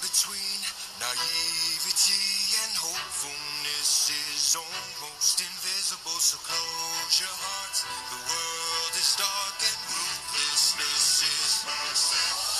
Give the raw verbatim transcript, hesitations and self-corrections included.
between naivety and hopefulness is almost invisible, so close your heart. The world is dark and ruthlessness is